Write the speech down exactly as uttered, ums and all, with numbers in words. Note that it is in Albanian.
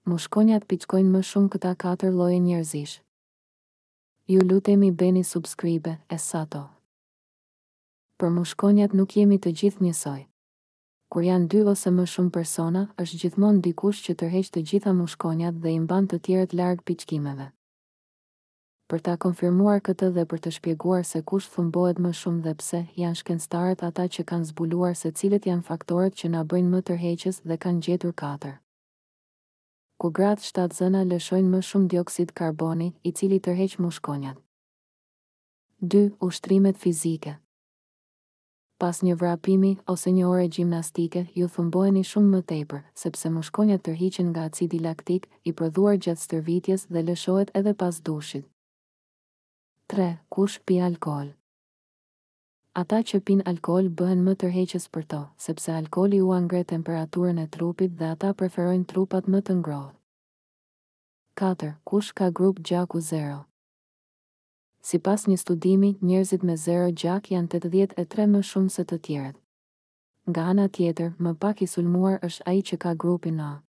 Mushkonjat pickojnë më shumë këta katër lloje njerëzish. Ju lutemi bëni subscribe, Essato. Për mushkonjat nuk jemi të gjithë njësoj. Kur janë dy ose më shumë persona, është gjithmonë dikush që tërheq të gjitha mushkonjat dhe i mban të tjerët larg pickimeve. Për ta konfirmuar këtë dhe për të shpjeguar se kush thumbohet më shumë dhe pse, janë shkencëtarët ata që kanë zbuluar se cilët janë faktorët që na bëjnë më tërheqës dhe kanë gjetur katër. Ku gratë shtatë zëna lëshojnë më shumë dioksid karboni, i cili tërheq mushkonjat. dy. Ushtrimet fizike. Pas një vrapimi ose një ore gjimnastike, ju thumboheni shumë më tepër, sepse mushkonjat tërhiqen nga acidi laktik, i prodhuar gjatë stërvitjes dhe lëshohet edhe pas dushit. tre. Kush pi alkool? Ata që pin alkool bëhen më tërheqës për to, sepse alkooli u ngre temperaturën e trupit dhe ata preferojnë trupat më të ngrohtë. katër. Kush ka grup gjaku zero? Sipas një studimi, njerëzit me zero gjak janë tetëdhjetë e tre më shumë se të tjerët. Nga ana tjetër, më pak i sulmuar është ai që ka grupin A.